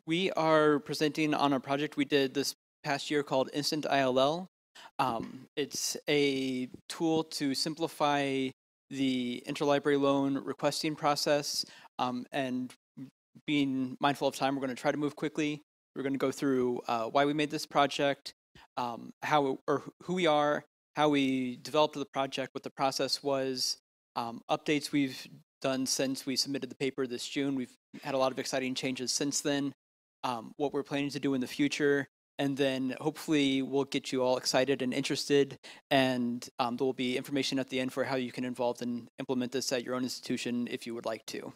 We are presenting on a project we did this past year called Instant ILL. It's a tool to simplify the interlibrary loan requesting process, and being mindful of time, we're going to try to move quickly. We're going to go through why we made this project, who we are, how we developed the project, what the process was, updates we've done since we submitted the paper this June. We've had a lot of exciting changes since then, what we're planning to do in the future, and then hopefully we'll get you all excited and interested, and there will be information at the end for how you can involve and implement this at your own institution if you would like to.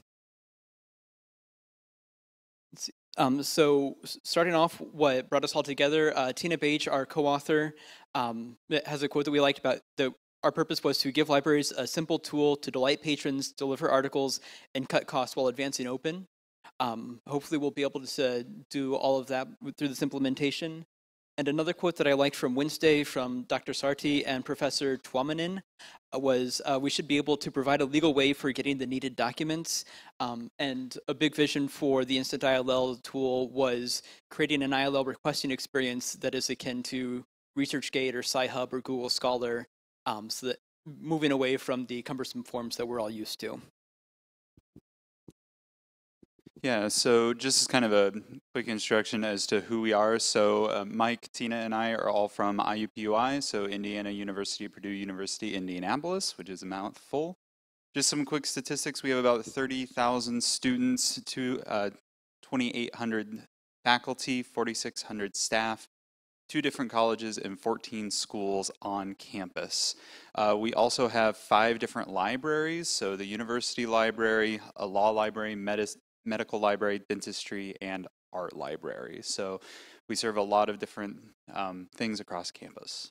So starting off, what brought us all together, Tina Bage, our co-author, has a quote that we liked about our purpose was to give libraries a simple tool to delight patrons, deliver articles, and cut costs while advancing open. Hopefully we'll be able to do all of that through this implementation. And another quote that I liked from Wednesday from Dr. Sarti and Professor Tuomanen was, we should be able to provide a legal way for getting the needed documents. And a big vision for the Instant ILL tool was creating an ILL requesting experience that is akin to ResearchGate or Sci-Hub or Google Scholar, so that moving away from the cumbersome forms that we're all used to. Yeah, so just as kind of a quick introduction as to who we are. So Mike, Tina, and I are all from IUPUI, so Indiana University, Purdue University, Indianapolis, which is a mouthful. Just some quick statistics. We have about 30,000 students, 2,800 faculty, 4,600 staff, 2 different colleges, and 14 schools on campus. We also have 5 different libraries, so the university library, a law library, medical library, dentistry, and art library. So we serve a lot of different things across campus.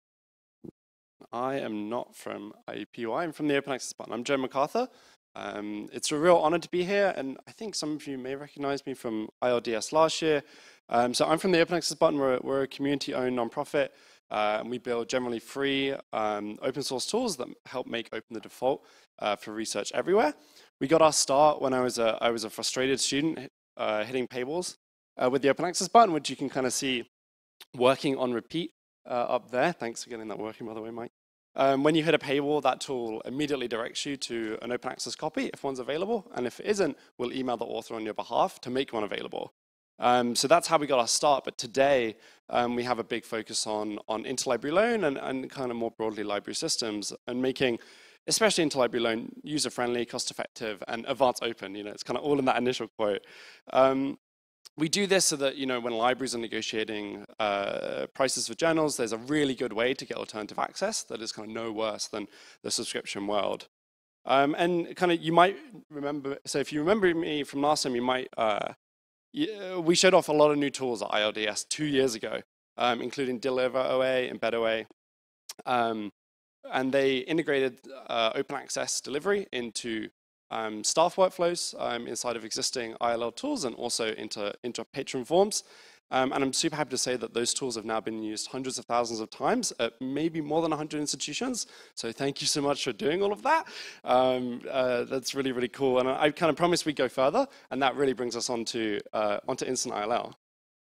I am not from IUPUI, I'm from the Open Access Department. I'm Joe MacArthur. It's a real honor to be here, and I think some of you may recognize me from ILDS last year. So I'm from the Open Access Department. We're a community-owned nonprofit, and we build generally free open source tools that help make open the default for research everywhere. We got our start when I was a frustrated student hitting paywalls with the Open Access button, which you can kind of see working on repeat up there. Thanks for getting that working, by the way, Mike. When you hit a paywall, that tool immediately directs you to an open access copy if one's available, and if it isn't, we'll email the author on your behalf to make one available. So that's how we got our start, but today we have a big focus on interlibrary loan and kind of more broadly library systems, and making especially interlibrary loan user-friendly, cost-effective, and advanced open. You know, it's kind of all in that initial quote. We do this so that, you know, when libraries are negotiating prices for journals, there's a really good way to get alternative access that is kind of no worse than the subscription world. And kind of, you might remember, so if you remember me from last time, you might, we showed off a lot of new tools at ILDS 2 years ago, including Deliver OA and Embed OA. And they integrated open access delivery into staff workflows inside of existing ILL tools and also into patron forms. And I'm super happy to say that those tools have now been used hundreds of thousands of times at maybe more than 100 institutions. So thank you so much for doing all of that. That's really, really cool. And I kind of promised we'd go further, and that really brings us onto Instant ILL.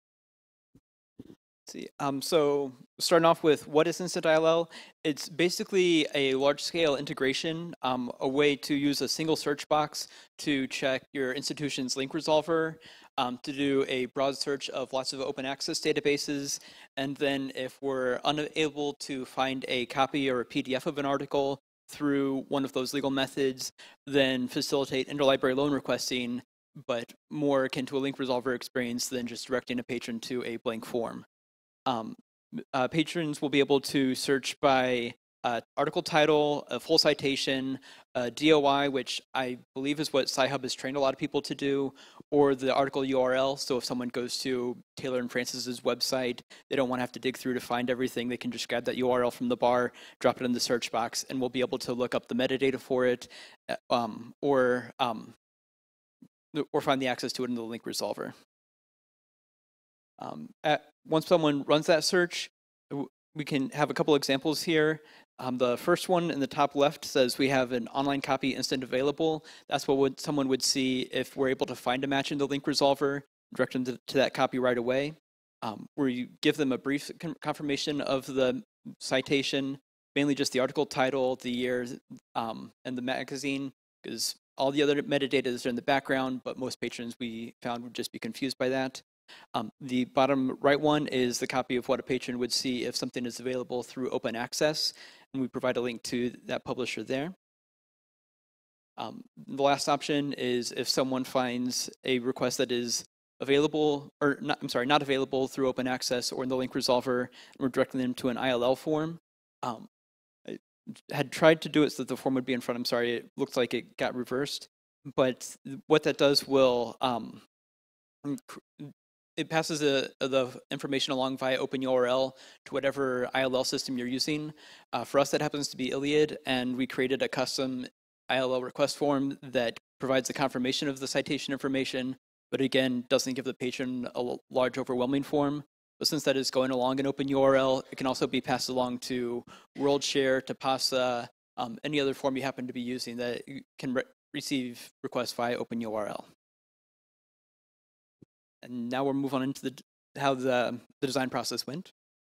So starting off with what is Instant ILL? It's basically a large-scale integration, a way to use a single search box to check your institution's link resolver, to do a broad search of lots of open access databases, and then if we're unable to find a copy or a PDF of an article through one of those legal methods, then facilitate interlibrary loan requesting, but more akin to a link resolver experience than just directing a patron to a blank form. Patrons will be able to search by article title, a full citation, DOI, which I believe is what Sci-Hub has trained a lot of people to do, or the article URL. So if someone goes to Taylor and Francis's website, they don't want to have to dig through to find everything. They can just grab that URL from the bar, drop it in the search box, and we'll be able to look up the metadata for it, or find the access to it in the link resolver. Once someone runs that search, we can have a couple examples here. The first one in the top left says we have an online copy instant available. That's what someone would see if we're able to find a match in the link resolver. direct them to that copy right away, where you give them a brief confirmation of the citation, mainly just the article title, the year, and the magazine, because all the other metadata is in the background, but most patrons we found would just be confused by that. The bottom right one is the copy of what a patron would see if something is available through open access, and we provide a link to that publisher there. The last option is if someone finds a request that is available, or not, I'm sorry, not available through open access or in the link resolver, and we're directing them to an ILL form. I had tried to do it so that the form would be in front. I'm sorry, it looked like it got reversed. But what that does will, it passes the information along via OpenURL to whatever ILL system you're using. For us, that happens to be Iliad, and we created a custom ILL request form that provides the confirmation of the citation information, but again, doesn't give the patron a large, overwhelming form. But since that is going along in OpenURL, it can also be passed along to WorldShare, to PASA, any other form you happen to be using that can receive requests via OpenURL. And now we'll move on into how the design process went.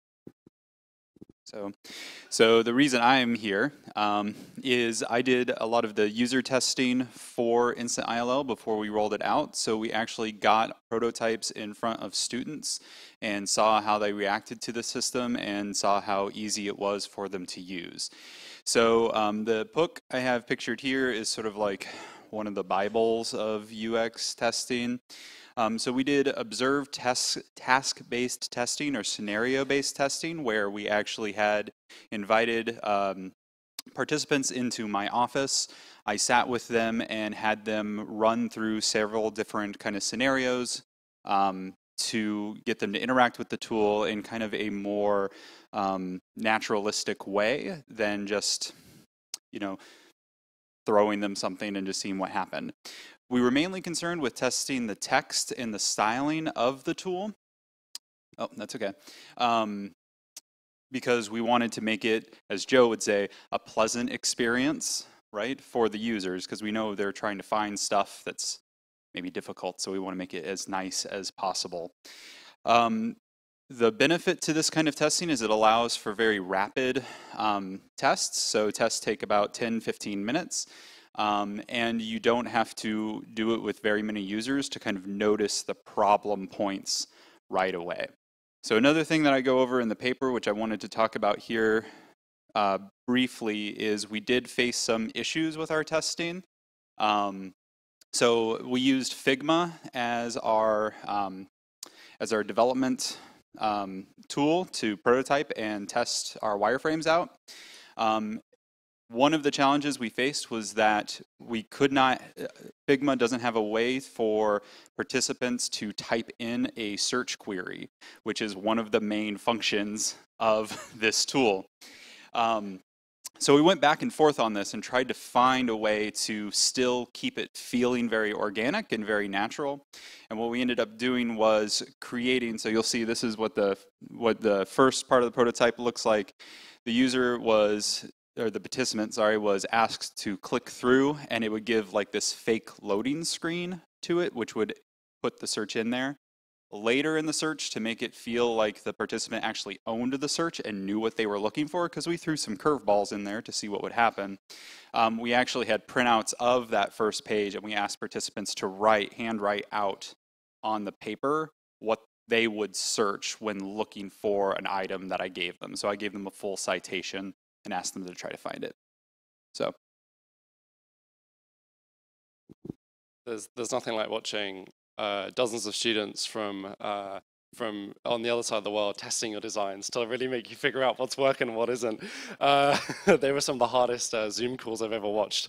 So the reason I'm here is I did a lot of the user testing for Instant ILL before we rolled it out. So we actually got prototypes in front of students and saw how they reacted to the system and saw how easy it was for them to use. So the book I have pictured here is sort of like one of the Bibles of UX testing. So we did observed task-based testing or scenario-based testing, where we actually had invited participants into my office. I sat with them and had them run through several different kind of scenarios to get them to interact with the tool in kind of a more naturalistic way than just, throwing them something and just seeing what happened. We were mainly concerned with testing the text and the styling of the tool. Oh, that's okay. Because we wanted to make it, as Joe would say, a pleasant experience, right, for the users, because we know they're trying to find stuff that's maybe difficult, so we want to make it as nice as possible. The benefit to this kind of testing is it allows for very rapid tests. So tests take about 10-15 minutes. And you don't have to do it with very many users to kind of notice the problem points right away. So another thing that I go over in the paper, which I wanted to talk about here briefly, is we did face some issues with our testing. So we used Figma as our development tool to prototype and test our wireframes out. One of the challenges we faced was that we could not, Figma doesn't have a way for participants to type in a search query, which is one of the main functions of this tool. So we went back and forth on this and tried to find a way to still keep it feeling very organic and very natural. And what we ended up doing was creating, so you'll see this is what the first part of the prototype looks like. The user was, or the participant, sorry, was asked to click through, and it would give like this fake loading screen to it, which would put the search in there. Later in the search, to make it feel like the participant actually owned the search and knew what they were looking for, because we threw some curveballs in there to see what would happen. We actually had printouts of that first page, and we asked participants to handwrite out on the paper what they would search when looking for an item that I gave them. So I gave them a full citation and asked them to try to find it. So there's nothing like watching dozens of students from on the other side of the world testing your designs to really make you figure out what's working and what isn't. They were some of the hardest Zoom calls I've ever watched.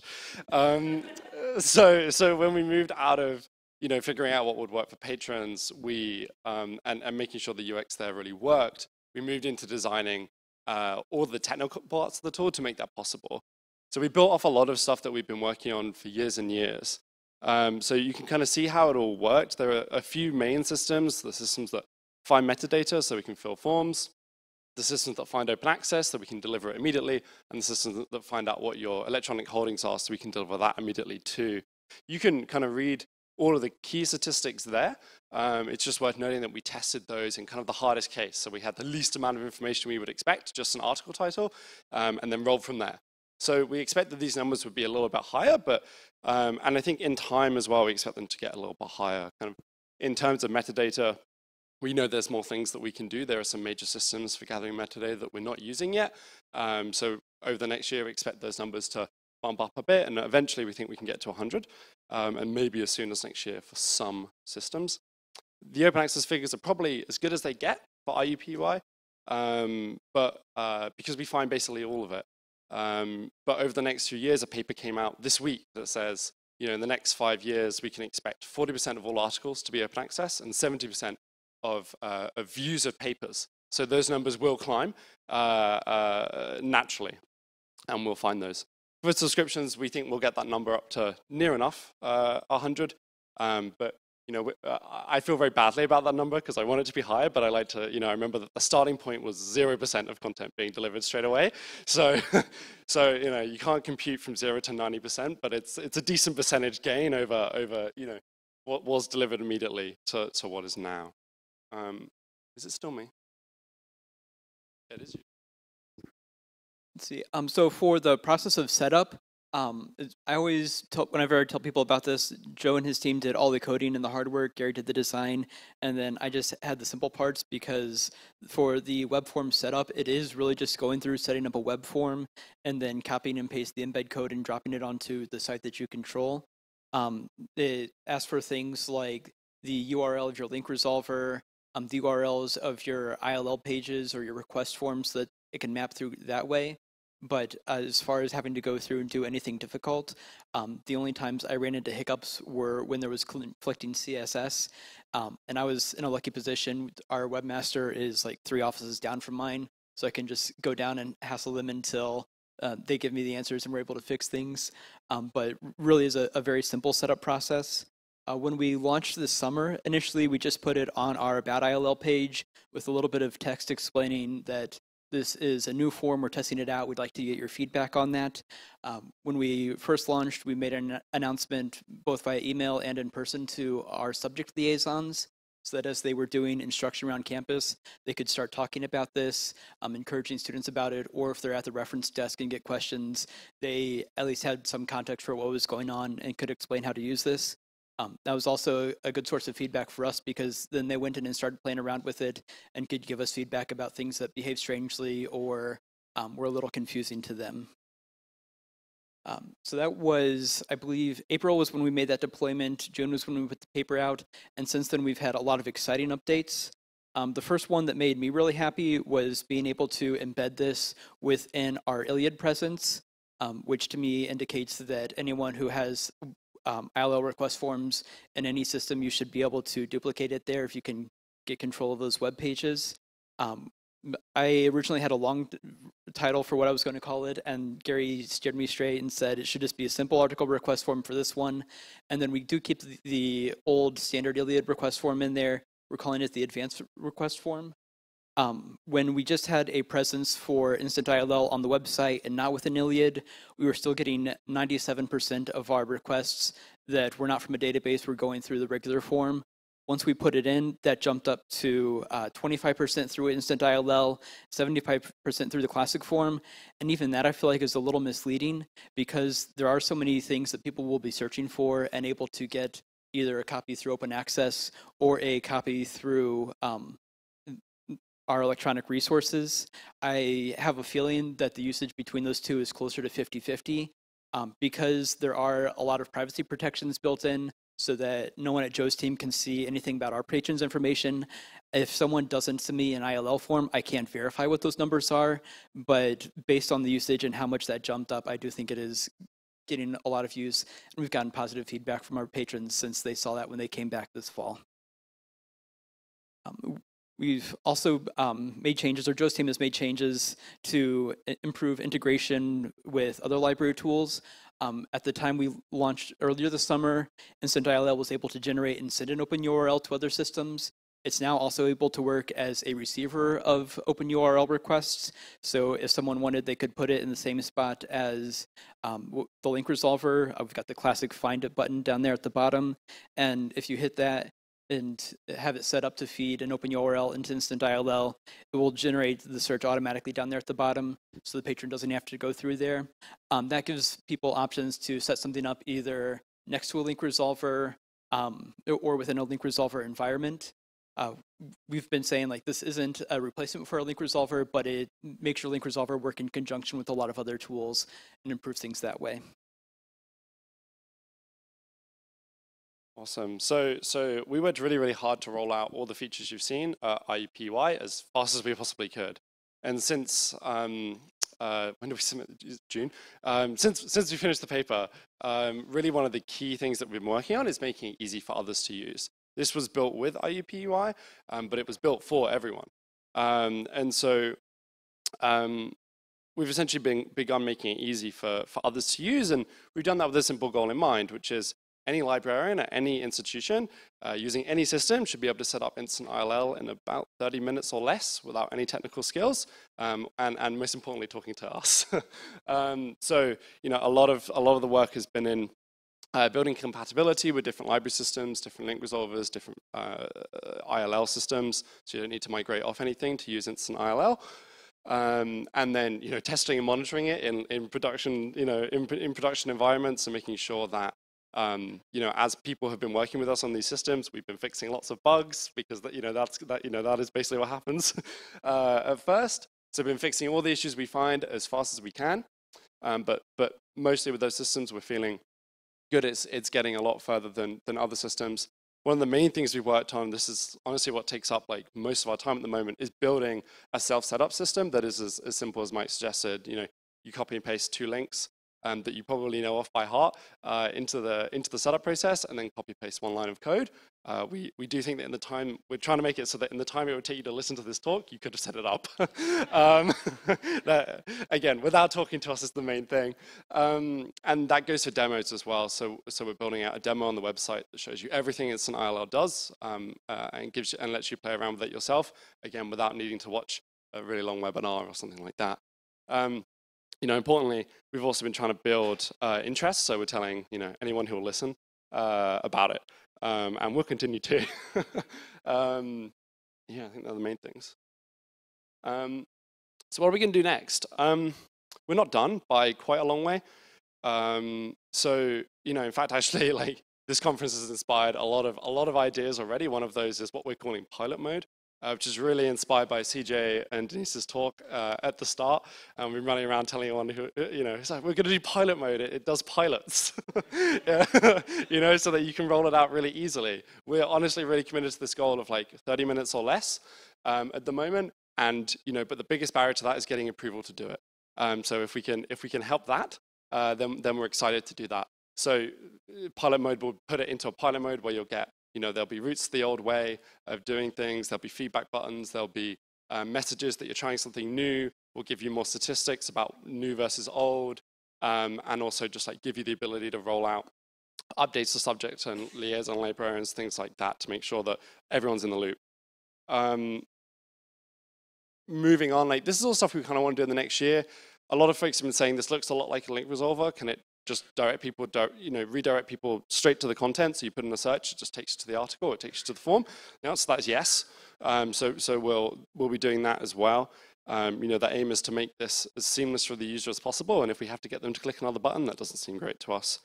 So when we moved out of figuring out what would work for patrons, we and making sure the UX there really worked, we moved into designing all the technical parts of the tool to make that possible. So we built off a lot of stuff that we've been working on for years and years. So you can kind of see how it all worked. There are a few main systems, the systems that find metadata so we can fill forms, the systems that find open access so we can deliver it immediately, and the systems that find out what your electronic holdings are so we can deliver that immediately too. You can kind of read all of the key statistics there. It's just worth noting that we tested those in kind of the hardest case. So we had the least amount of information we would expect, just an article title, and then rolled from there. So we expect that these numbers would be a little bit higher, but and I think in time as well, we expect them to get a little bit higher. Kind of in terms of metadata, we know there's more things that we can do. There are some major systems for gathering metadata that we're not using yet. So over the next year, we expect those numbers to bump up a bit, and eventually we think we can get to 100, and maybe as soon as next year for some systems. The open access figures are probably as good as they get for IUPUI, but because we find basically all of it. But over the next few years, a paper came out this week that says, in the next 5 years, we can expect 40% of all articles to be open access and 70% of views of papers. So those numbers will climb naturally, and we'll find those. For subscriptions, we think we'll get that number up to near enough 100, but I feel very badly about that number because I want it to be higher, but I like to, I remember that the starting point was 0% of content being delivered straight away. So, you can't compute from 0 to 90%, but it's a decent percentage gain over what was delivered immediately to what is now. Is it still me? Yeah, it is you. Let's see. So for the process of setup, I always whenever I tell people about this, Joe and his team did all the coding and the hard work, Gary did the design, and then I just had the simple parts because for the web form setup, it is really just going through setting up a web form and then copying and paste the embed code and dropping it onto the site that you control. It asks for things like the URL of your link resolver, the URLs of your ILL pages or your request forms so that it can map through that way. But as far as having to go through and do anything difficult, the only times I ran into hiccups were when there was conflicting CSS. And I was in a lucky position. Our webmaster is like 3 offices down from mine, so I can just go down and hassle them until they give me the answers and we're able to fix things. But really is a very simple setup process. When we launched this summer, initially we just put it on our About ILL page with a little bit of text explaining that this is a new form, we're testing it out, we'd like to get your feedback on that. When we first launched, we made an announcement both via email and in person to our subject liaisons, so that as they were doing instruction around campus, they could start talking about this, encouraging students about it, or if they're at the reference desk and get questions, they at least had some context for what was going on and could explain how to use this. That was also a good source of feedback for us because then they went in and started playing around with it and could give us feedback about things that behaved strangely or were a little confusing to them. So that was, I believe, April was when we made that deployment, June was when we put the paper out, and since then we've had a lot of exciting updates. The first one that made me really happy was being able to embed this within our Iliad presence, which to me indicates that anyone who has ILL request forms in any system, you should be able to duplicate it there if you can get control of those web pages. I originally had a long title for what I was going to call it, and Gary steered me straight and said it should just be a simple article request form for this one. And then we do keep the old standard Iliad request form in there. We're calling it the advanced request form. When we just had a presence for Instant ILL on the website and not within Iliad, we were still getting 97% of our requests that were not from a database were going through the regular form. Once we put it in, that jumped up to 25% through Instant ILL, 75% through the classic form, and even that I feel like is a little misleading because there are so many things that people will be searching for and able to get either a copy through open access or a copy through our electronic resources. I have a feeling that the usage between those two is closer to 50-50 because there are a lot of privacy protections built in so that no one at Joe's team can see anything about our patrons' information. If someone doesn't send me an ILL form, I can't verify what those numbers are, but based on the usage and how much that jumped up, I do think it is getting a lot of use, and we've gotten positive feedback from our patrons since they saw that when they came back this fall. We've also made changes, or Joe's team has made changes to improve integration with other library tools. At the time we launched earlier this summer, Instant ILL was able to generate and send an open URL to other systems. It's now also able to work as a receiver of open URL requests. So if someone wanted, they could put it in the same spot as the link resolver. We've got the classic find it button down there at the bottom. And if you hit that and have it set up to feed an open URL into instant ILL, it will generate the search automatically down there at the bottom, so the patron doesn't have to go through there. That gives people options to set something up either next to a link resolver or within a link resolver environment. We've been saying like this isn't a replacement for a link resolver, but it makes your link resolver work in conjunction with a lot of other tools and improves things that way. Awesome. So we worked really, really hard to roll out all the features you've seen IUPUI as fast as we possibly could. And since when did we submit? June. Since we finished the paper, really one of the key things that we've been working on is making it easy for others to use. This was built with IUPUI, but it was built for everyone. And so we've essentially begun making it easy for others to use, and we've done that with a simple goal in mind, which is any librarian at any institution using any system should be able to set up instant ILL in about 30 minutes or less without any technical skills, and most importantly, talking to us. So a lot of the work has been in building compatibility with different library systems, different link resolvers, different ILL systems, so you don't need to migrate off anything to use instant ILL. And then testing and monitoring it in production in production environments, and making sure that as people have been working with us on these systems, we've been fixing lots of bugs because that is basically what happens at first. So we've been fixing all the issues we find as fast as we can, but mostly with those systems, we're feeling good. It's getting a lot further than other systems. One of the main things we've worked on, this is honestly what takes up like most of our time at the moment, is building a self-setup system that is as simple as Mike suggested. You copy and paste 2 links that you probably know off by heart into the setup process, and then copy paste 1 line of code. We do think that in the time, we're trying to make it so that in the time it would take you to listen to this talk, you could have set it up. Again, without talking to us is the main thing. And that goes for demos as well. So we're building out a demo on the website that shows you everything Instant ILL does, and gives you and lets you play around with it yourself, again, without needing to watch a really long webinar or something like that. Importantly, we've also been trying to build interest, so we're telling anyone who will listen about it, and we'll continue to. I think they're the main things. So what are we going to do next? We're not done by quite a long way. So in fact, actually, like this conference has inspired a lot of ideas already. One of those is what we're calling pilot mode, which is really inspired by CJ and Denise's talk at the start. And we've been running around telling everyone who, it's like, we're going to do pilot mode. It does pilots, so that you can roll it out really easily. We're honestly really committed to this goal of like 30 minutes or less at the moment. And, but the biggest barrier to that is getting approval to do it. So if we can help that, then we're excited to do that. So pilot mode, will put it into a pilot mode where you'll get, there'll be routes to the old way of doing things. There'll be feedback buttons. There'll be messages that you're trying something new. We'll give you more statistics about new versus old, and also just like give you the ability to roll out updates to subject and liaison librarians, things like that, to make sure that everyone's in the loop. Moving on, like this is all stuff we kind of want to do in the next year. A lot of folks have been saying this looks a lot like a link resolver. Can it just redirect people straight to the content? So you put in a search, it just takes you to the article, it takes you to the form. The answer to that is yes. So we'll be doing that as well. The aim is to make this as seamless for the user as possible. And if we have to get them to click another button, that doesn't seem great to us.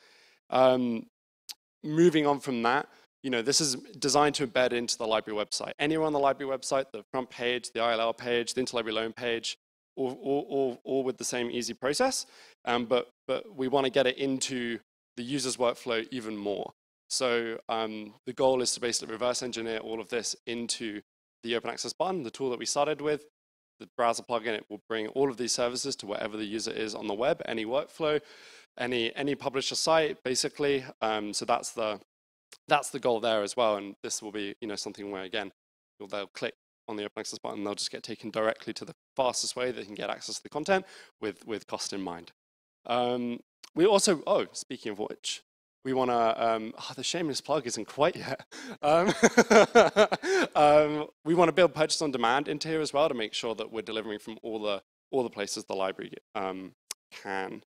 Moving on from that, this is designed to embed into the library website. Anywhere on the library website, the front page, the ILL page, the interlibrary loan page, all with the same easy process. But we want to get it into the user's workflow even more. So the goal is to basically reverse engineer all of this into the open access button, the tool that we started with. The browser plugin, it will bring all of these services to wherever the user is on the web, any workflow, any publisher site, basically. So that's the goal there as well. And this will be something where, again, they'll click on the open access button, they'll just get taken directly to the fastest way they can get access to the content with cost in mind. We also, speaking of which, we want to, the shameless plug isn't quite yet. We want to build purchase on demand into here as well to make sure that we're delivering from all the places the library can.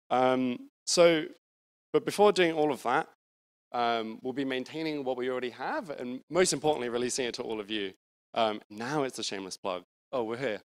But before doing all of that, we'll be maintaining what we already have, and most importantly, releasing it to all of you. Now it's a shameless plug. Oh, we're here.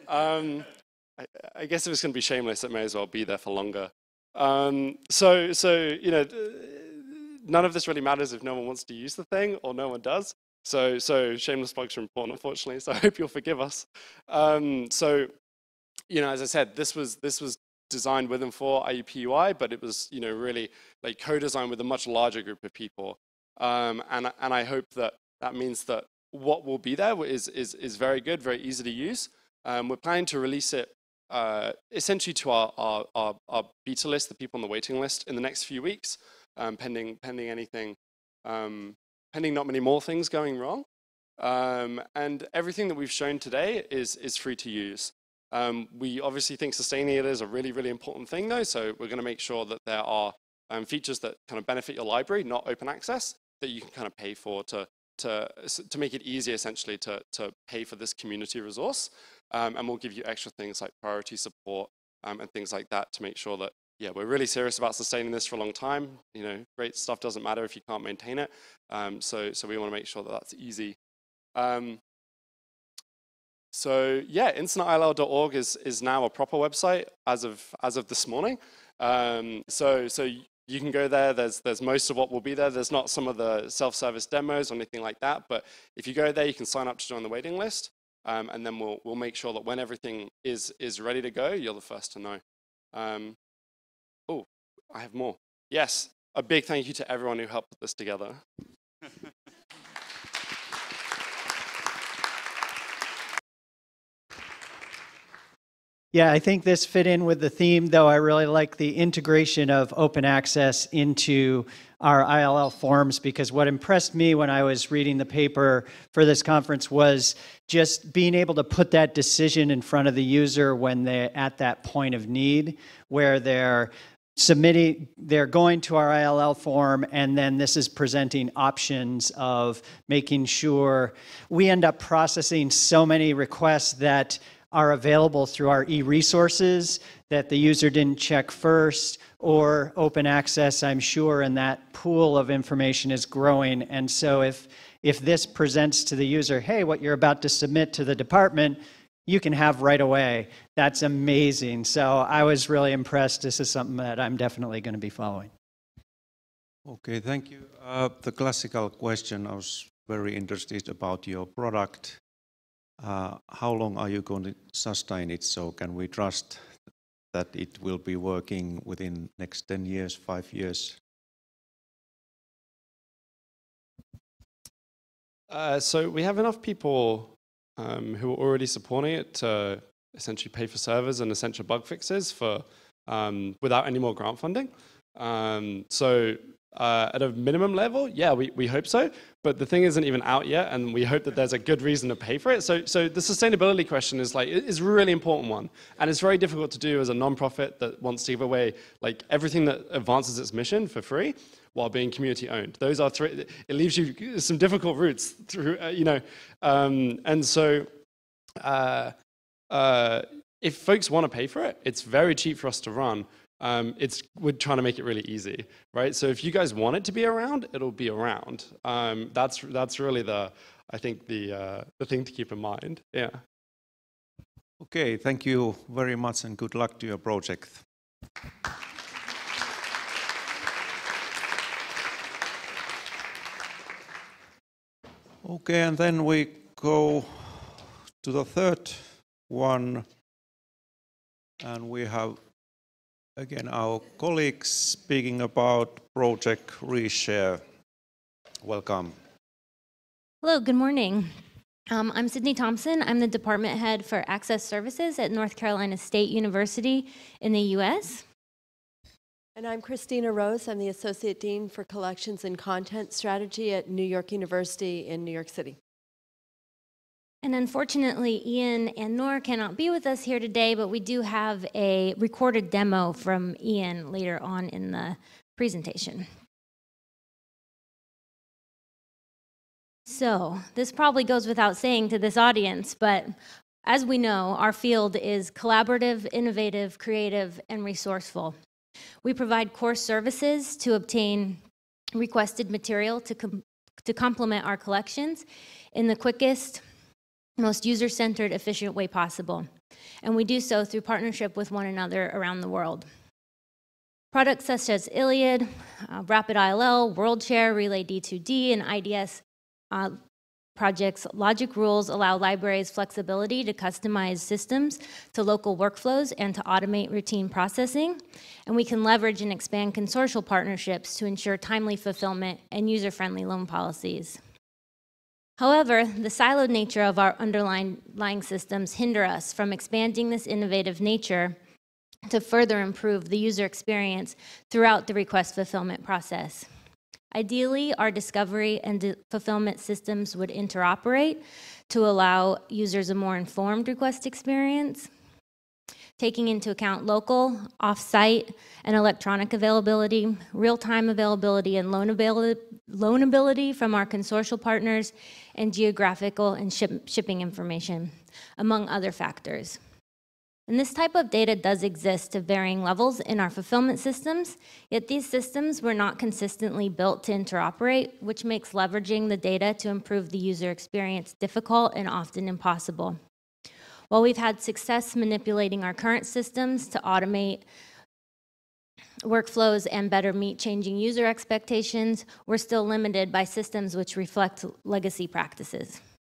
I guess if it's going to be shameless, it may as well be there for longer. So you know, none of this really matters if no one wants to use the thing or no one does. So shameless plugs are important, unfortunately. So I hope you'll forgive us. So you know, as I said, this was designed with and for IUP UI, but it was, you know, really like co-designed with a much larger group of people. And I hope that means that what will be there is very good, very easy to use. We're planning to release it essentially to our beta list, the people on the waiting list, in the next few weeks, pending anything, pending not many more things going wrong. And everything that we've shown today is free to use. We obviously think sustaining it is a really, really important thing, though, so we're going to make sure that there are features that kind of benefit your library, not open access, that you can kind of pay for to make it easy, essentially, to pay for this community resource. And we'll give you extra things like priority support and things like that to make sure that, yeah, we're really serious about sustaining this for a long time. You know, great stuff doesn't matter if you can't maintain it. So we want to make sure that that's easy. So yeah, instantILL.org is now a proper website as of this morning. So you can go there. There's most of what will be there. There's not some of the self-service demos or anything like that. But if you go there, you can sign up to join the waiting list, and then we'll make sure that when everything is ready to go, you're the first to know. Oh, I have more. Yes, a big thank you to everyone who helped put this together. Yeah, I think this fit in with the theme, though. I really like the integration of open access into our ILL forms, because what impressed me when I was reading the paper for this conference was just being able to put that decision in front of the user when they're at that point of need, where they're going to our ILL form, and then this is presenting options of making sure we end up processing so many requests that are available through our e-resources that the user didn't check first, or open access, I'm sure, and that pool of information is growing. And so if this presents to the user, hey, what you're about to submit to the department, you can have right away. That's amazing. So I was really impressed. This is something that I'm definitely going to be following. Okay, thank you. The classical question, I was very interested about your product. How long are you going to sustain it? So can we trust that it will be working within next 10 years, 5 years? So we have enough people who are already supporting it to essentially pay for servers and essential bug fixes for without any more grant funding. So at a minimum level, yeah, we hope so. But the thing isn't even out yet, and we hope that there's a good reason to pay for it. So the sustainability question is a really important one, and it's very difficult to do as a nonprofit that wants to give away like everything that advances its mission for free while being community owned. Those are three. It leaves you some difficult routes through, you know, and so if folks want to pay for it, it's very cheap for us to run. We're trying to make it really easy, right? So if you guys want it to be around, it'll be around. That's really I think the thing to keep in mind. Yeah. Okay, thank you very much, and good luck to your project. Okay, and then we go to the third one, and we have again our colleagues speaking about Project Reshare. Welcome. Hello, good morning. I'm Sydney Thompson. I'm the department head for Access Services at North Carolina State University in the U.S. And I'm Christina Rose. I'm the Associate Dean for Collections and Content Strategy at New York University in New York City. And unfortunately, Ian and Nor cannot be with us here today, but we do have a recorded demo from Ian later on in the presentation. So this probably goes without saying to this audience, but as we know, our field is collaborative, innovative, creative, and resourceful. We provide core services to obtain requested material to complement our collections in the quickest, most user-centered, efficient way possible. And we do so through partnership with one another around the world. Products such as Iliad, Rapid ILL, WorldShare, Relay D2D, and IDS projects' logic rules allow libraries flexibility to customize systems to local workflows and to automate routine processing. And we can leverage and expand consortial partnerships to ensure timely fulfillment and user-friendly loan policies. However, the siloed nature of our underlying systems hinder us from expanding this innovative nature to further improve the user experience throughout the request fulfillment process. Ideally, our discovery and fulfillment systems would interoperate to allow users a more informed request experience, taking into account local, off-site, and electronic availability, real-time availability and loanability from our consortial partners, and geographical and shipping information, among other factors. And this type of data does exist to varying levels in our fulfillment systems, yet these systems were not consistently built to interoperate, which makes leveraging the data to improve the user experience difficult and often impossible. While we've had success manipulating our current systems to automate workflows and better meet changing user expectations, we're still limited by systems which reflect legacy practices.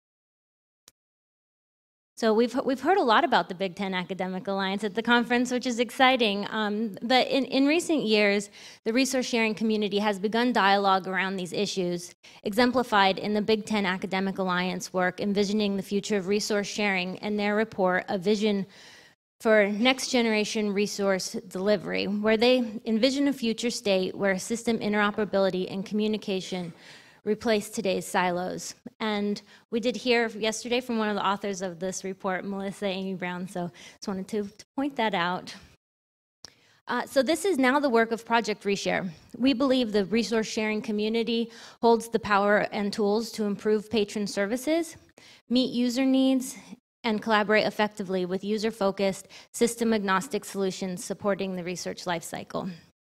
So we've heard a lot about the Big Ten Academic Alliance at the conference, which is exciting. But in recent years, the resource sharing community has begun dialogue around these issues, exemplified in the Big Ten Academic Alliance work envisioning the future of resource sharing and their report, A Vision for Next Generation Resource Delivery, where they envision a future state where system interoperability and communication replace today's silos. And we did hear yesterday from one of the authors of this report, Melissa Amy Brown, so just wanted to point that out. So this is now the work of Project Reshare. We believe the resource sharing community holds the power and tools to improve patron services, meet user needs, and collaborate effectively with user-focused, system-agnostic solutions supporting the research lifecycle.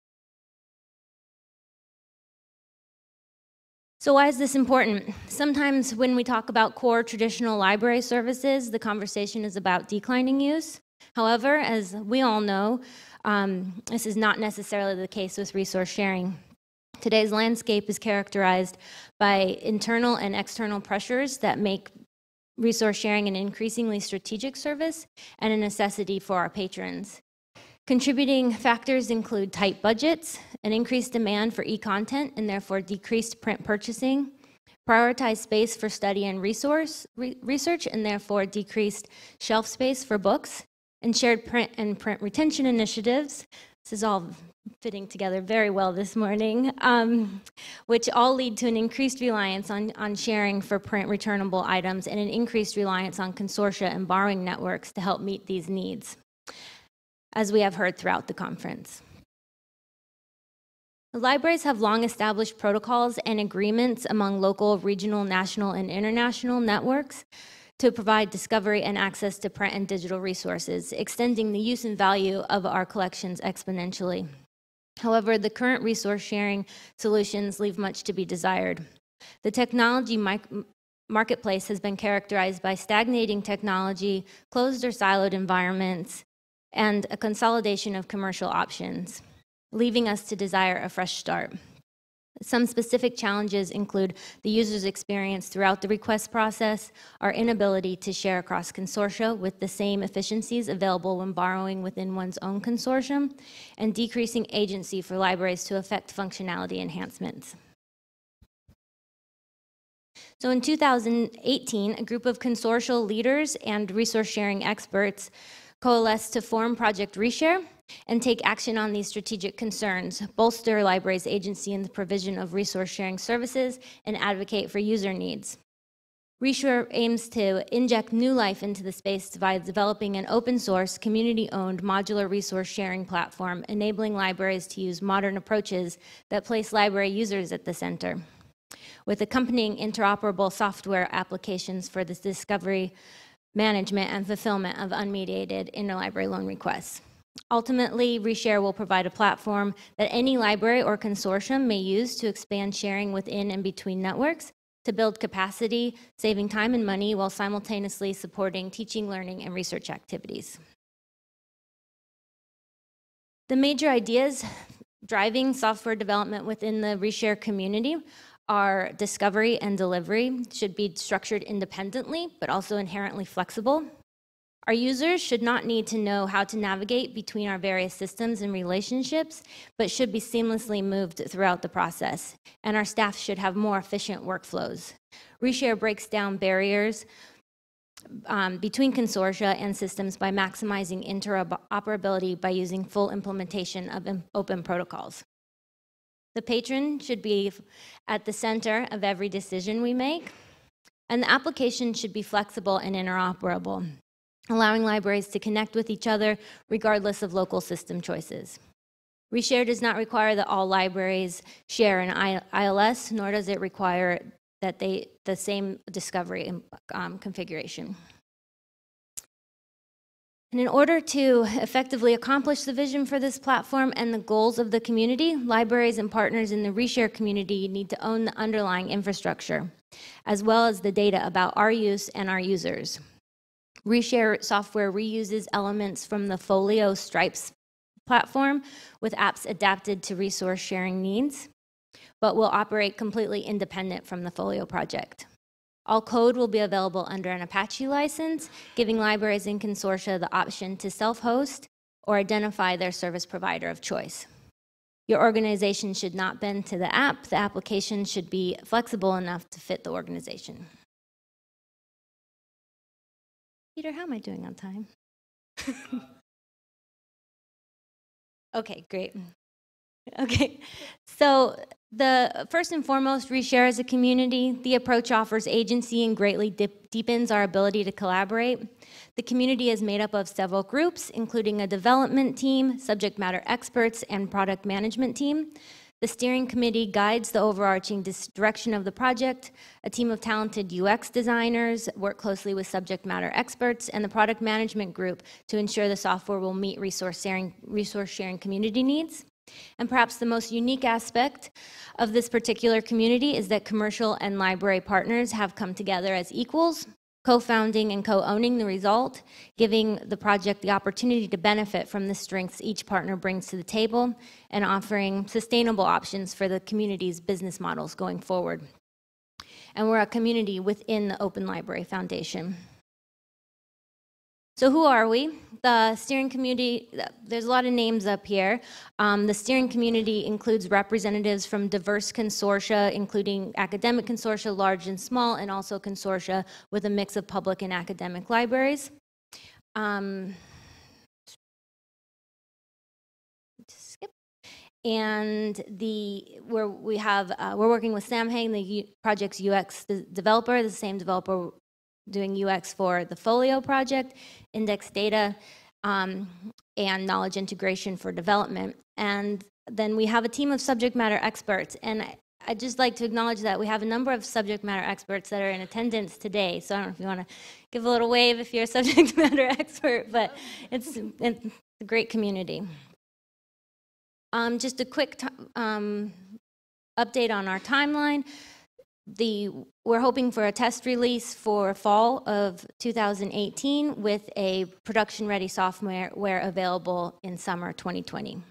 So why is this important? Sometimes when we talk about core traditional library services, the conversation is about declining use. However, as we all know, this is not necessarily the case with resource sharing. Today's landscape is characterized by internal and external pressures that make resource sharing an increasingly strategic service and a necessity for our patrons. Contributing factors include tight budgets, an increased demand for e-content and therefore decreased print purchasing, prioritized space for study and research and therefore decreased shelf space for books, and shared print and print retention initiatives. This is all fitting together very well this morning, which all lead to an increased reliance on sharing for print returnable items and an increased reliance on consortia and borrowing networks to help meet these needs, as we have heard throughout the conference. The libraries have long established protocols and agreements among local, regional, national, and international networks to provide discovery and access to print and digital resources, extending the use and value of our collections exponentially. However, the current resource sharing solutions leave much to be desired. The technology marketplace has been characterized by stagnating technology, closed or siloed environments, and a consolidation of commercial options, leaving us to desire a fresh start. Some specific challenges include the user's experience throughout the request process, our inability to share across consortia with the same efficiencies available when borrowing within one's own consortium, and decreasing agency for libraries to effect functionality enhancements. So in 2018, a group of consortial leaders and resource sharing experts coalesce to form Project Reshare and take action on these strategic concerns, bolster libraries' agency in the provision of resource sharing services, and advocate for user needs. Reshare aims to inject new life into the space by developing an open source, community-owned modular resource sharing platform, enabling libraries to use modern approaches that place library users at the center. with accompanying interoperable software applications for the discovery, management, and fulfillment of unmediated interlibrary loan requests. Ultimately, Reshare will provide a platform that any library or consortium may use to expand sharing within and between networks, to build capacity, saving time and money while simultaneously supporting teaching, learning, and research activities. The major ideas driving software development within the Reshare community are discovery and delivery should be structured independently, but also inherently flexible. Our users should not need to know how to navigate between our various systems and relationships, but should be seamlessly moved throughout the process. And our staff should have more efficient workflows. Reshare breaks down barriers between consortia and systems by maximizing interoperability by using full implementation of open protocols. The patron should be at the center of every decision we make, and the application should be flexible and interoperable, allowing libraries to connect with each other regardless of local system choices. Reshare does not require that all libraries share an ILS, nor does it require that the same discovery configuration. And in order to effectively accomplish the vision for this platform and the goals of the community, libraries and partners in the Reshare community need to own the underlying infrastructure, as well as the data about our use and our users. Reshare software reuses elements from the Folio Stripes platform with apps adapted to resource sharing needs, but will operate completely independent from the Folio project. All code will be available under an Apache license, giving libraries and consortia the option to self-host or identify their service provider of choice. Your organization should not bend to the app. The application should be flexible enough to fit the organization. Peter, how am I doing on time? Okay, great. Okay, so first and foremost, Reshare as a community. The approach offers agency and greatly deepens our ability to collaborate. The community is made up of several groups, including a development team, subject matter experts, and product management team. The steering committee guides the overarching direction of the project. A team of talented UX designers work closely with subject matter experts and the product management group to ensure the software will meet resource sharing community needs. And perhaps the most unique aspect of this particular community is that commercial and library partners have come together as equals, co-founding and co-owning the result, giving the project the opportunity to benefit from the strengths each partner brings to the table and offering sustainable options for the community's business models going forward. And we're a community within the Open Library Foundation. So who are we? The steering community, there's a lot of names up here. The steering community includes representatives from diverse consortia, including academic consortia, large and small, and also consortia with a mix of public and academic libraries. And we're working with Sam Hain, the project's UX developer, the same developer doing UX for the Folio project, index data, and knowledge integration for development. And then we have a team of subject matter experts. And I'd just like to acknowledge that we have a number of subject matter experts that are in attendance today. So I don't know if you want to give a little wave if you're a subject matter expert, but it's a great community. Just a quick update on our timeline. We're hoping for a test release for fall of 2018 with a production-ready software available in summer 2020.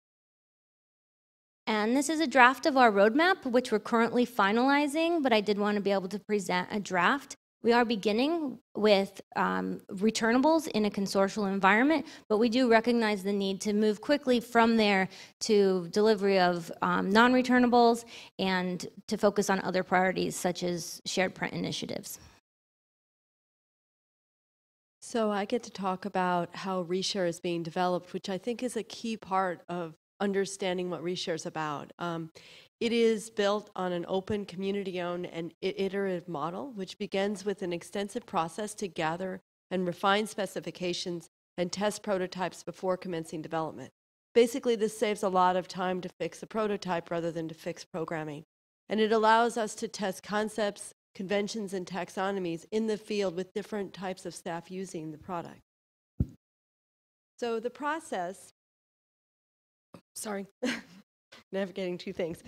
And this is a draft of our roadmap, which we're currently finalizing, but I did want to be able to present a draft. We are beginning with returnables in a consortial environment, but we do recognize the need to move quickly from there to delivery of non-returnables and to focus on other priorities such as shared print initiatives. So I get to talk about how Reshare is being developed, which I think is a key part of understanding what Reshare is about. It is built on an open, community-owned, and iterative model, which begins with an extensive process to gather and refine specifications and test prototypes before commencing development. Basically, this saves a lot of time to fix a prototype rather than to fix programming. And it allows us to test concepts, conventions, and taxonomies in the field with different types of staff using the product. So the process, sorry, navigating two things.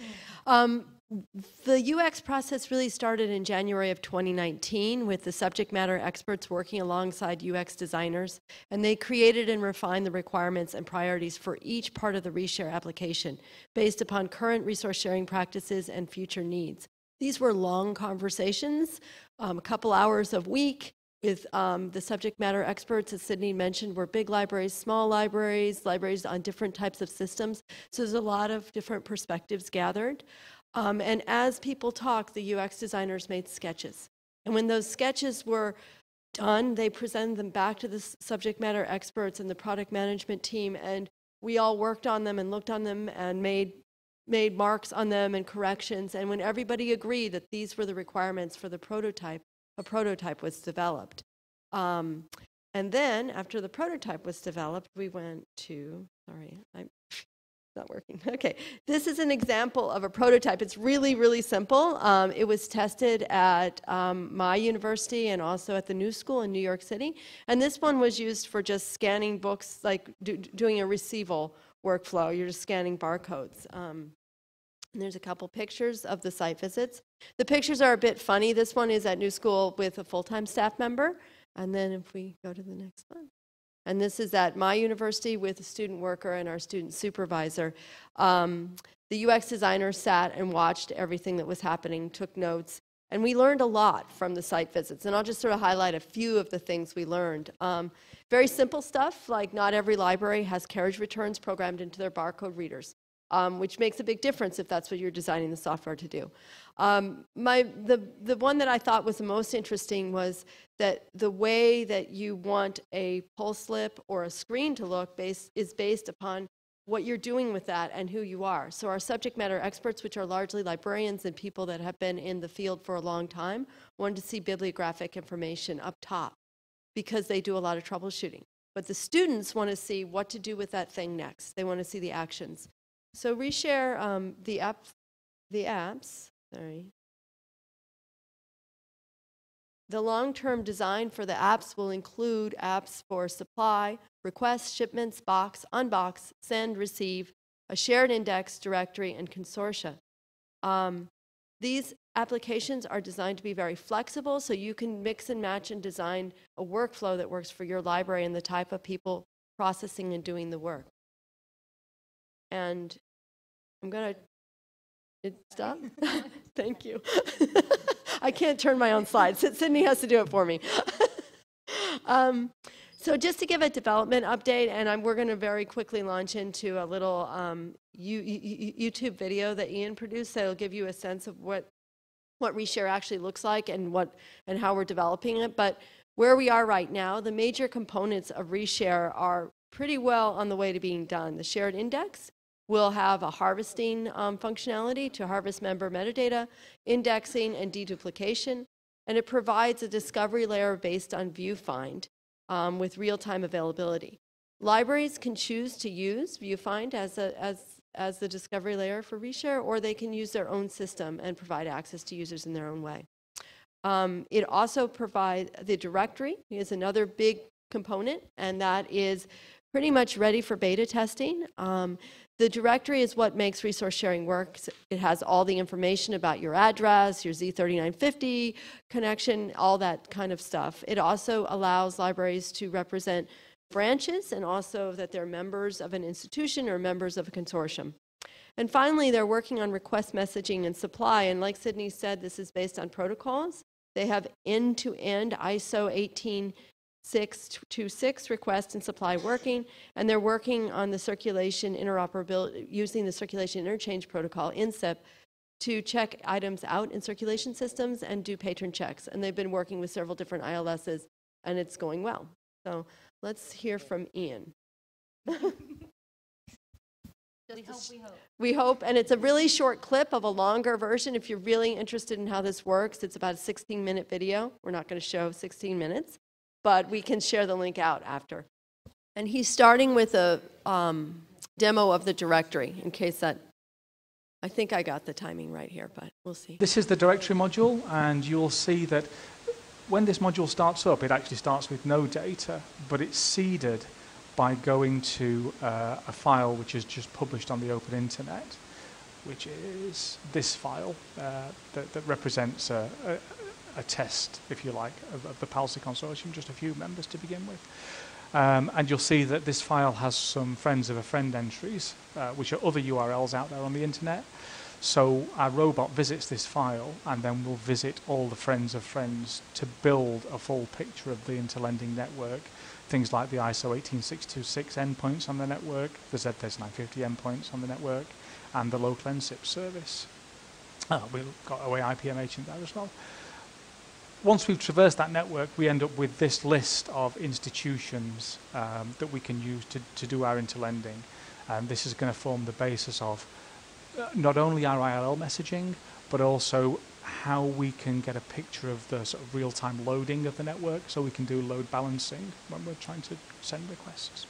The UX process really started in January of 2019 with the subject matter experts working alongside UX designers, and they created and refined the requirements and priorities for each part of the reshare application based upon current resource sharing practices and future needs. These were long conversations, a couple hours a week with the subject matter experts, as Sydney mentioned, were big libraries, small libraries, libraries on different types of systems. So there's a lot of different perspectives gathered. And as people talked, the UX designers made sketches. And when those sketches were done, they presented them back to the subject matter experts and the product management team, and we all worked on them and looked on them and made marks on them and corrections. And when everybody agreed that these were the requirements for the prototype, a prototype was developed. And then, after the prototype was developed, we went to, sorry, it's not working. Okay, this is an example of a prototype. It's really, really simple. It was tested at my university and also at the New School in New York City. And this one was used for just scanning books, like doing a receival workflow. You're just scanning barcodes. And there's a couple pictures of the site visits. The pictures are a bit funny. This one is at New School with a full-time staff member. And then if we go to the next one. And this is at my university with a student worker and our student supervisor. The UX designer sat and watched everything that was happening, took notes, and we learned a lot from the site visits. And I'll just sort of highlight a few of the things we learned. Very simple stuff, like not every library has carriage returns programmed into their barcode readers, which makes a big difference if that's what you're designing the software to do. The one that I thought was the most interesting was that the way that you want a pull slip or a screen to look is based upon what you're doing with that and who you are. So our subject matter experts, which are largely librarians and people that have been in the field for a long time, wanted to see bibliographic information up top because they do a lot of troubleshooting. But the students want to see what to do with that thing next. They want to see the actions. So reshare the apps, sorry. The long-term design for the apps will include apps for supply, request, shipments, box, unbox, send, receive, a shared index, directory, and consortia. These applications are designed to be very flexible, so you can mix and match and design a workflow that works for your library and the type of people processing and doing the work. And I'm going to stop. Thank you. I can't turn my own slides. Sydney has to do it for me. So just to give a development update, and we're going to very quickly launch into a little YouTube video that Ian produced that will give you a sense of what reshare actually looks like and how we're developing it. But where we are right now, the major components of reshare are pretty well on the way to being done. The shared index will have a harvesting functionality to harvest member metadata, indexing, and deduplication. And it provides a discovery layer based on ViewFind with real-time availability. Libraries can choose to use ViewFind as the discovery layer for reshare, or they can use their own system and provide access to users in their own way. It also provides, the directory is another big component, and that is pretty much ready for beta testing. The directory is what makes resource sharing work. It has all the information about your address, your Z3950 connection, all that kind of stuff. It also allows libraries to represent branches and also that they're members of an institution or members of a consortium. And finally, they're working on request messaging and supply. And like Sydney said, this is based on protocols. They have end-to-end ISO 18626 request and supply working, and they're working on the circulation interoperability using the circulation interchange protocol, INSIP, to check items out in circulation systems and do patron checks. And they've been working with several different ILSs, and it's going well. So let's hear from Ian. We hope, and it's a really short clip of a longer version. If you're really interested in how this works, it's about a 16-minute video. We're not going to show 16 minutes. But we can share the link out after. And he's starting with a demo of the directory, in case that I think I got the timing right here, but we'll see. This is the directory module, and you'll see that when this module starts up, it actually starts with no data, but it's seeded by going to a file which is just published on the open internet, which is this file that represents a test, if you like, of the PALSI consortium, just a few members to begin with. And you'll see that this file has some friends of a friend entries, which are other URLs out there on the internet. So our robot visits this file, and then we'll visit all the friends of friends to build a full picture of the interlending network. Things like the ISO 18626 endpoints on the network, the ZTES950 endpoints on the network, and the local NSIP service. We've got OAI-PMH in there as well. Once we've traversed that network, we end up with this list of institutions that we can use to do our interlending. And this is going to form the basis of not only our ILL messaging, but also how we can get a picture of the sort of real-time loading of the network, so we can do load balancing when we're trying to send requests.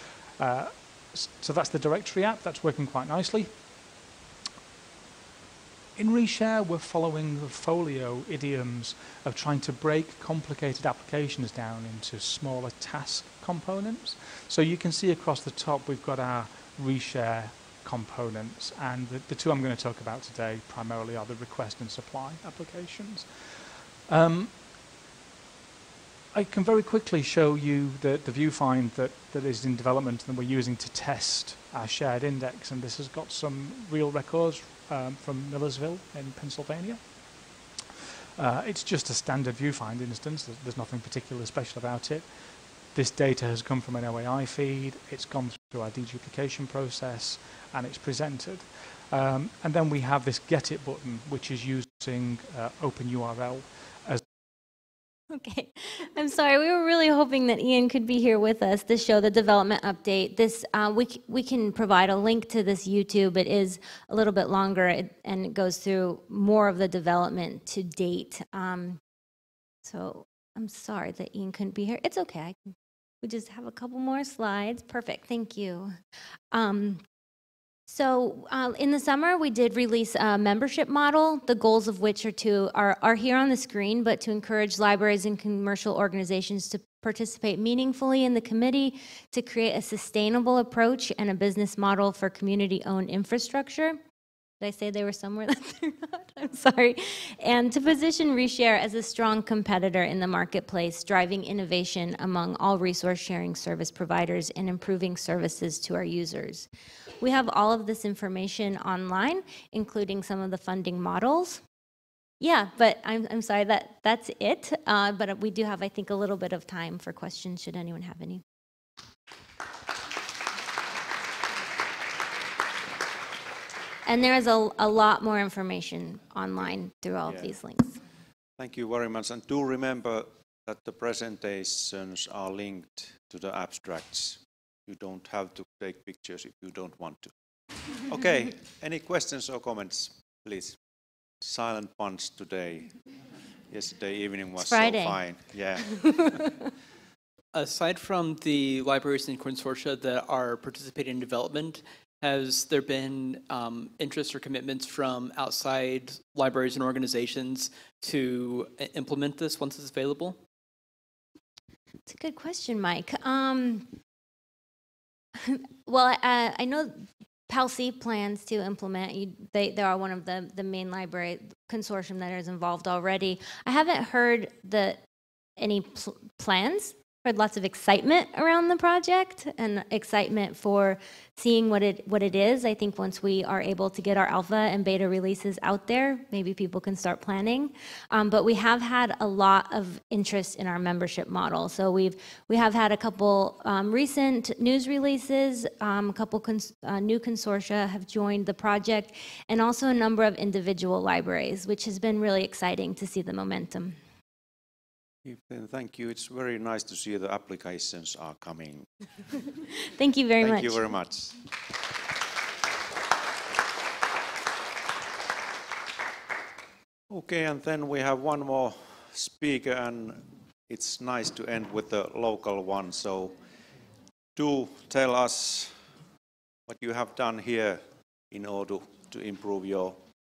So that's the directory app. That's working quite nicely. In Reshare, we're following the folio idioms of trying to break complicated applications down into smaller task components. So you can see across the top, we've got our Reshare components, and the two I'm going to talk about today primarily are the request and supply applications. I can very quickly show you the viewfind that is in development and we're using to test our shared index, and this has got some real records from Millersville in Pennsylvania. It's just a standard viewfind instance. There's nothing particularly special about it. This data has come from an OAI feed, it's gone through our deduplication process, and it's presented. And then we have this get it button, which is using OpenURL as. Okay, I'm sorry. We were really hoping that Ian could be here with us to show the development update. This we can provide a link to this YouTube. It is a little bit longer, and it goes through more of the development to date. So I'm sorry that Ian couldn't be here. It's okay. We just have a couple more slides. Perfect. Thank you. So in the summer, we did release a membership model, the goals of which are here on the screen, but to encourage libraries and commercial organizations to participate meaningfully in the committee, to create a sustainable approach and a business model for community-owned infrastructure. Did I say they were somewhere that they're not? I'm sorry. And to position Reshare as a strong competitor in the marketplace, driving innovation among all resource sharing service providers and improving services to our users. We have all of this information online, including some of the funding models. Yeah, but I'm sorry, that's it. But we do have, I think, a little bit of time for questions, should anyone have any. And there is a lot more information online through all of these links. Thank you very much. And do remember that the presentations are linked to the abstracts. You don't have to take pictures if you don't want to. Okay, any questions or comments, please? Silent punch today. Yesterday evening was so fine. Yeah. Aside from the libraries and consortia that are participating in development, has there been interest or commitments from outside libraries and organizations to implement this once it's available? It's a good question, Mike. Well, I know PALSI plans to implement. They are one of the main library consortium that is involved already. I haven't heard any plans. Heard lots of excitement around the project and excitement for seeing what it is. I think once we are able to get our alpha and beta releases out there, maybe people can start planning. But we have had a lot of interest in our membership model. So we have had a couple recent news releases, a couple new consortia have joined the project, and also a number of individual libraries, which has been really exciting to see the momentum. Thank you. It's very nice to see the applications are coming. Thank you very much. Thank you very much. Okay, and then we have one more speaker, and it's nice to end with the local one. So do tell us what you have done here in order to to improve your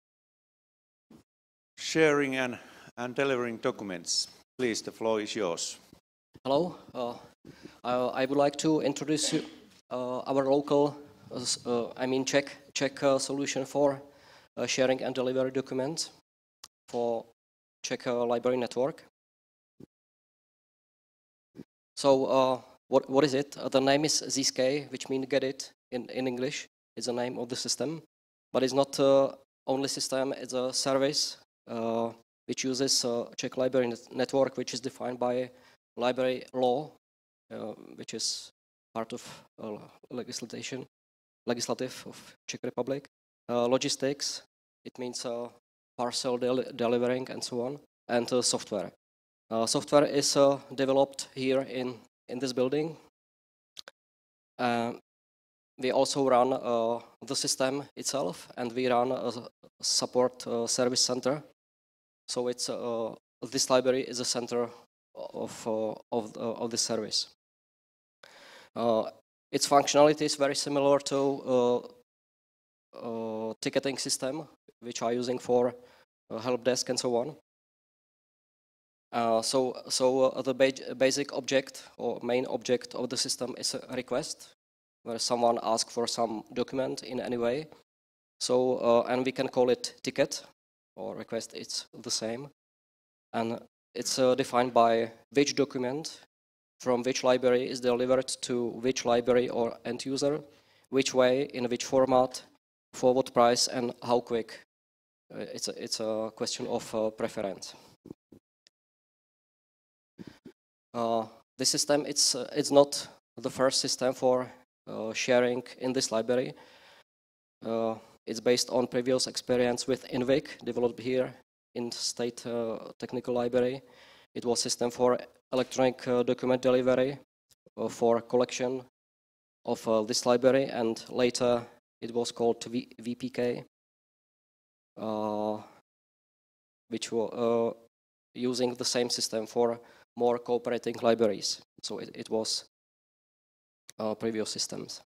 sharing and delivering documents. Please, the floor is yours. Hello, I would like to introduce you, our local, Czech solution for sharing and delivery documents for Czech library network. So what is it? The name is ZK, which means get it in English. It's the name of the system, but it's not only system, it's a service which uses Czech library network, which is defined by library law, which is part of legislative of Czech Republic. Logistics, it means parcel delivering and so on, and software. Software is developed here in this building. We also run the system itself, and we run a support service center. So it's this library is a center of the service. Its functionality is very similar to ticketing system, which are using for help desk and so on. So the basic object or main object of the system is a request, where someone asks for some document in any way. So and we can call it ticket or request. It's the same, and it's defined by which document from which library is delivered to which library or end user, which way, in which format, for what price, and how quick. It's a question of preference. This system, it's not the first system for sharing in this library. It's based on previous experience with INVIC, developed here in State Technical Library. It was system for electronic document delivery for collection of this library, and later it was called VPK, which were using the same system for more cooperating libraries. So it was previous systems.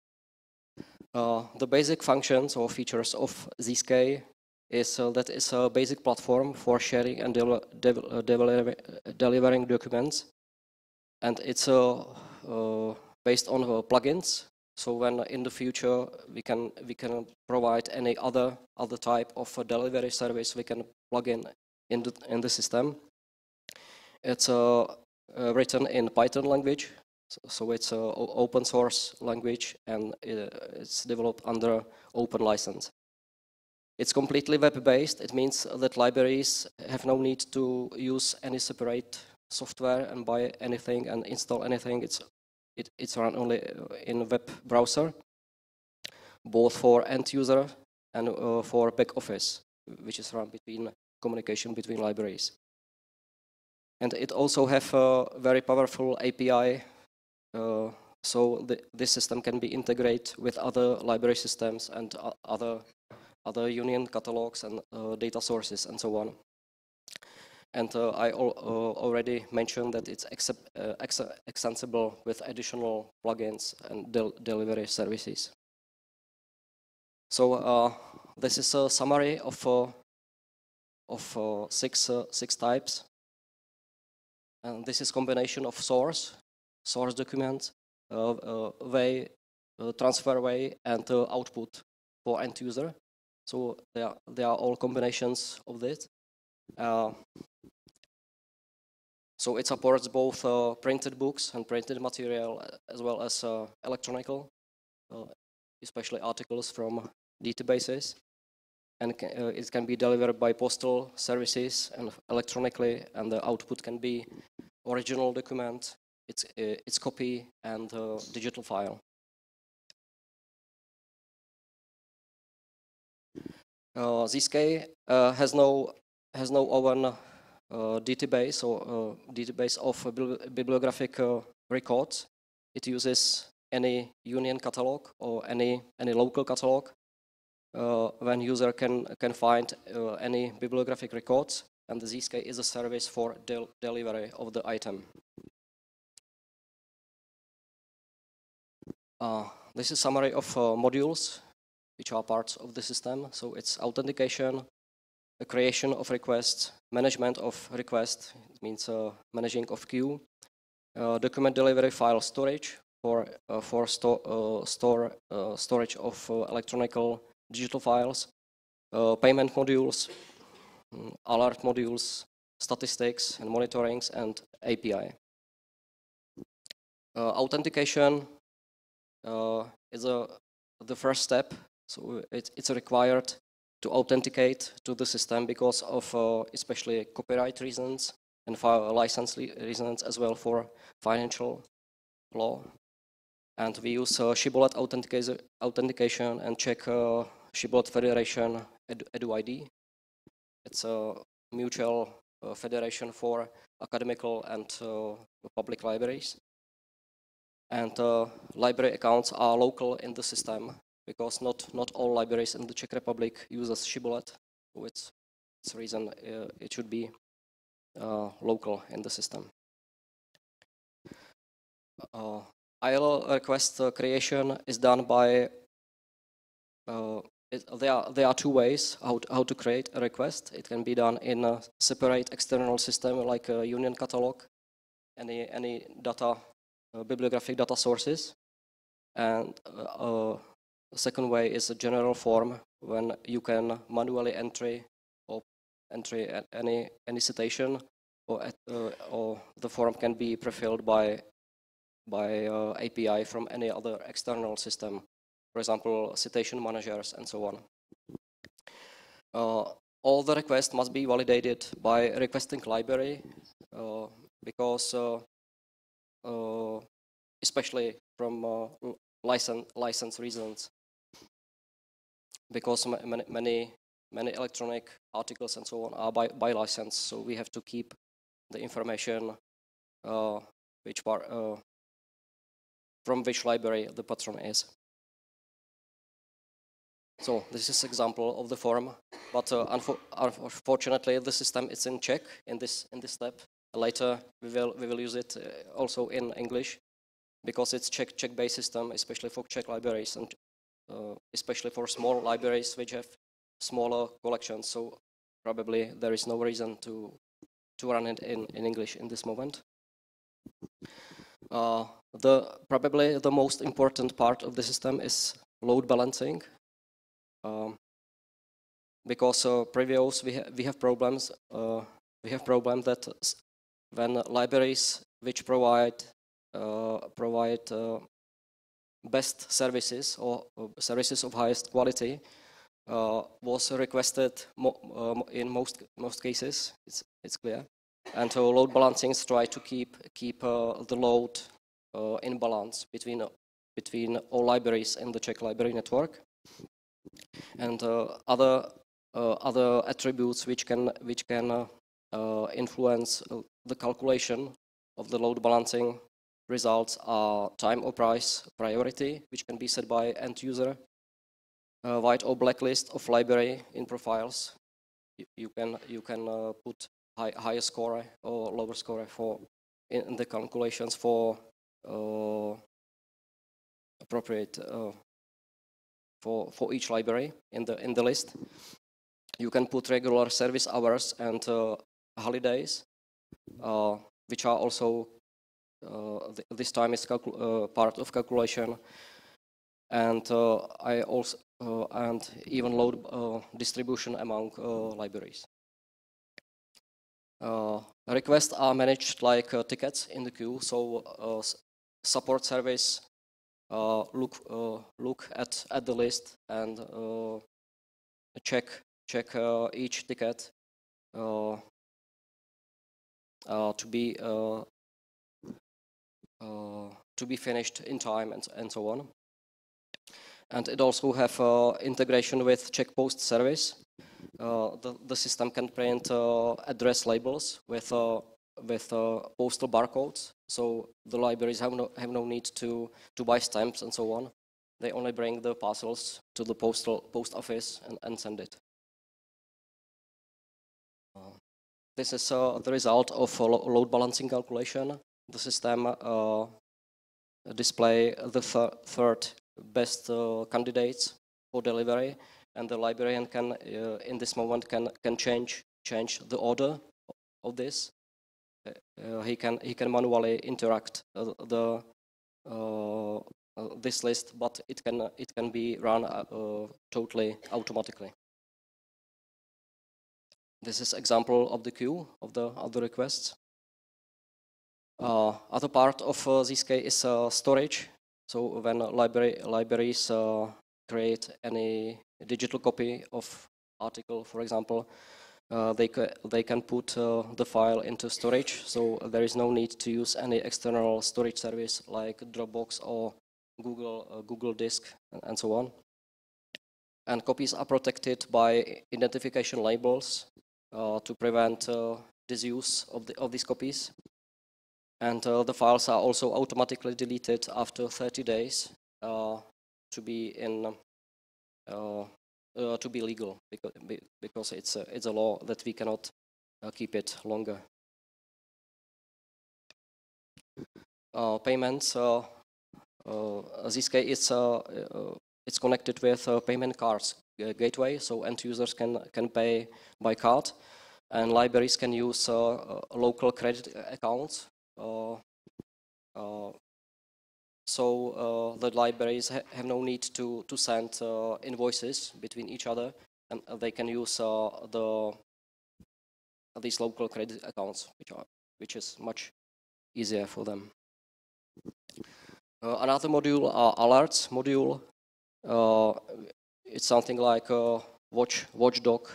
The basic functions or features of ZK is that it's a basic platform for sharing and delivering documents, and it's based on plugins. So when in the future we can provide any other type of delivery service, we can plug in the system. It's written in Python language, so it's an open source language, and it's developed under open license. It's completely web-based. It means that libraries have no need to use any separate software and buy anything and install anything. It's run only in web browser, both for end user and for back office, which is run between communication between libraries. And it also have a very powerful API, so this system can be integrated with other library systems and other union catalogs and data sources and so on. And I already mentioned that it's extensible with additional plugins and delivery services. So this is a summary of six types. And this is combination of source document, way, transfer way, and output for end user. So they are all combinations of this. So it supports both printed books and printed material, as well as electronical, especially articles from databases. And it can be delivered by postal services and electronically, and the output can be original document, its copy, and digital file. ZK has no own database or database of bibliographic records. It uses any union catalog or any local catalog when user can find any bibliographic records, and the ZK is a service for delivery of the item. This is summary of modules which are parts of the system. So it's authentication, the creation of requests, management of requests, it means managing of queue, document delivery, file storage for storage of electronic digital files, payment modules, alert modules, statistics and monitorings, and API. Authentication is the first step, so it's required to authenticate to the system because of especially copyright reasons and license reasons, as well for financial law. And we use shibboleth authentication and check shibboleth federation EduID. It's a mutual federation for academical and public libraries. And library accounts are local in the system because not all libraries in the Czech Republic uses shibboleth. So it's the reason it should be local in the system. ILL request creation is done by, there are two ways how to create a request. It can be done in a separate external system like a union catalog, any data, bibliographic data sources. And the second way is a general form when you can manually enter any citation, or the form can be prefilled by API from any other external system, for example, citation managers and so on. All the requests must be validated by requesting library because especially from license reasons, because many electronic articles and so on are by license, so we have to keep the information from which library the patron is. So this is example of the form, but unfortunately the system is in Czech in this step. Later we will use it also in English because it's Czech-based system, especially for Czech libraries and especially for small libraries which have smaller collections. So probably there is no reason to run it in English in this moment. Probably the most important part of the system is load balancing, because previous we have problems. We have problem that when libraries which provide best services or services of highest quality was requested in most cases. It's clear. And load balancings try to keep the load in balance between all libraries in the Czech library network, and other attributes which can influence the calculation of the load balancing results are time or price priority, which can be set by end user, white or black list of library in profiles. You can put higher score or lower score in the calculations for appropriate for each library in the list. You can put regular service hours and holidays, which are also this time is part of calculation, and and even load distribution among libraries. Requests are managed like tickets in the queue, so support service look at the list and check each ticket to be finished in time and so on. And it also have integration with Czech Post service. The system can print address labels with postal barcodes, so the libraries have no need to buy stamps and so on. They only bring the parcels to the post office and send it. This is the result of load balancing calculation. The system display the third best candidates delivery, and the librarian can, in this moment, can change the order of this. He can manually interact this list, but it can be run totally automatically. This is example of the queue of the requests. Other part of Zscaler is storage. So when libraries create any digital copy of article, for example, they can put the file into storage. So there is no need to use any external storage service like Dropbox or Google Disk and so on. And copies are protected by identification labels to prevent disuse of these copies. And the files are also automatically deleted after 30 days to be legal, because it's a law that we cannot keep it longer. Payments. Zscaler it's connected with payment cards gateway, so end users can pay by card, and libraries can use local credit accounts. So the libraries have no need to send invoices between each other, and they can use these local credit accounts, which is much easier for them. Another module, alerts module. It's something like a watchdog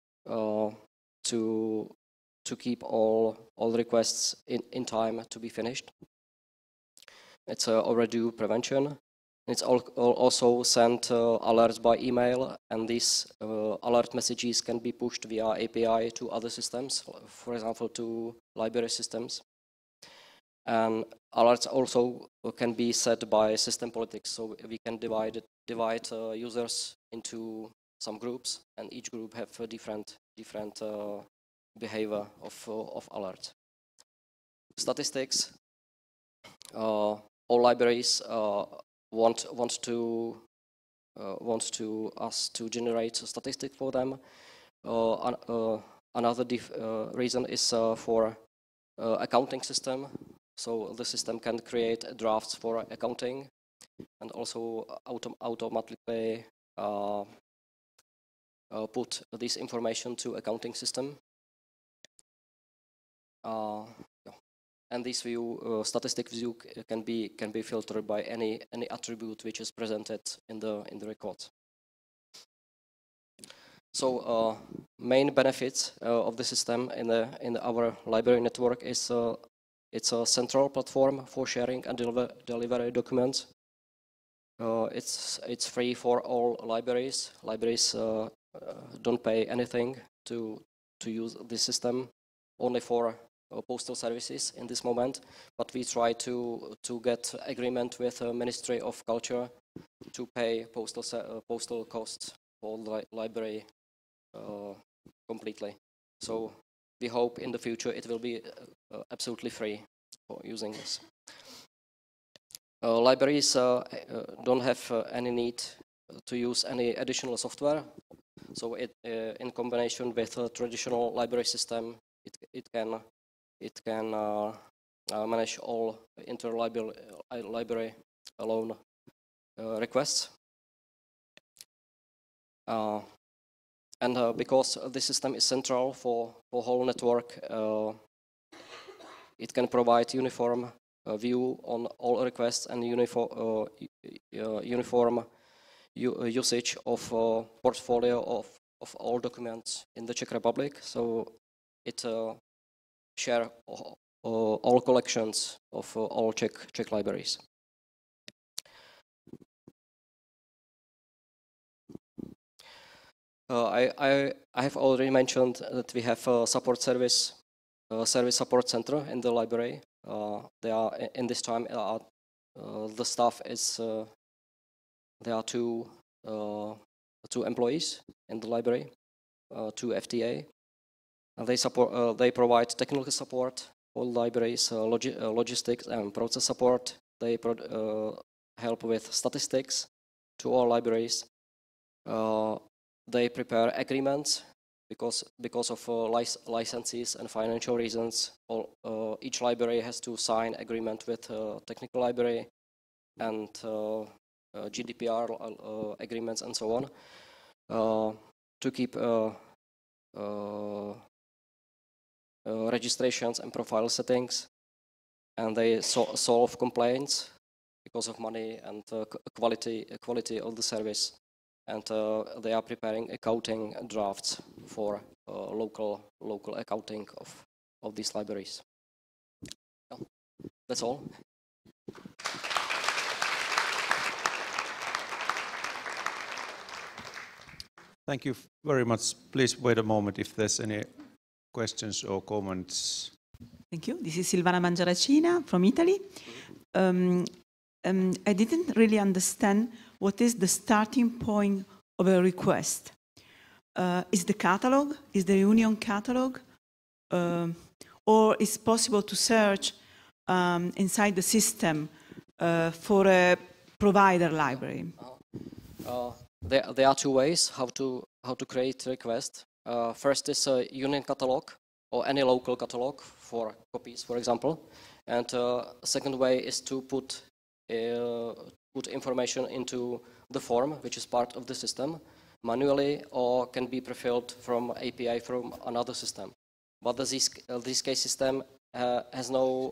to keep all requests in time to be finished. It's overdue prevention. It's also sent alerts by email, and these alert messages can be pushed via API to other systems, for example, to library systems. And alerts also can be set by system politics, so we can divide users into some groups, and each group have a different behavior of alert. Statistics. All libraries want us to generate a statistic for them. Another reason is for accounting system. So the system can create drafts for accounting, and also automatically put this information to accounting system. And this view, statistic view, can be filtered by any attribute which is presented in the record. So main benefits of the system in our library network is it's a central platform for sharing and delivery documents. It's free for all libraries. Libraries don't pay anything to use this system, only for postal services in this moment. But we try to get agreement with the Ministry of Culture to pay postal costs for the library completely. So we hope in the future it will be absolutely free for using this. Libraries don't have any need to use any additional software. So in combination with a traditional library system, it can manage all interlibrary loan requests. And because the system is central for whole network, it can provide uniform view on all requests and uniform usage of portfolio of all documents in the Czech Republic. So it share all collections of all Czech libraries. I have already mentioned that we have a support service support center in the library. They are in this time the staff is there are two employees in the library, 2 FTA. They provide technical support for libraries, logistics and process support. They help with statistics to all libraries. They prepare agreements because of licenses and financial reasons. Each library has to sign agreement with technical library and GDPR agreements and so on to keep registrations and profile settings, and they solve complaints because of money and quality of the service, and they are preparing accounting drafts for local accounting of these libraries. Yeah, that's all. Thank you very much. Please wait a moment if there's any questions or comments. Thank you. This is Silvana Mangiaracina from Italy. I didn't really understand what is the starting point of a request. Is the catalog, is the union catalog, or is it possible to search inside the system for a provider library? There are two ways how to create a request. First is a union catalog or any local catalog for copies, for example. And second way is to put information into the form, which is part of the system, manually, or can be prefilled from API from another system. But this case system has no